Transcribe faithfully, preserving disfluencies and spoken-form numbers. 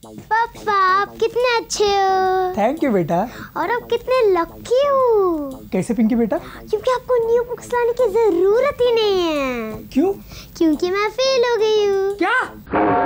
पापा आप कितने अच्छे हो। थैंक यू बेटा। और आप कितने लकी हो। कैसे पिंकी बेटा? क्योंकि आपको न्यू बुक्स लाने की जरूरत ही नहीं है। क्यों? क्योंकि मैं फेल हो गई हूँ। क्या?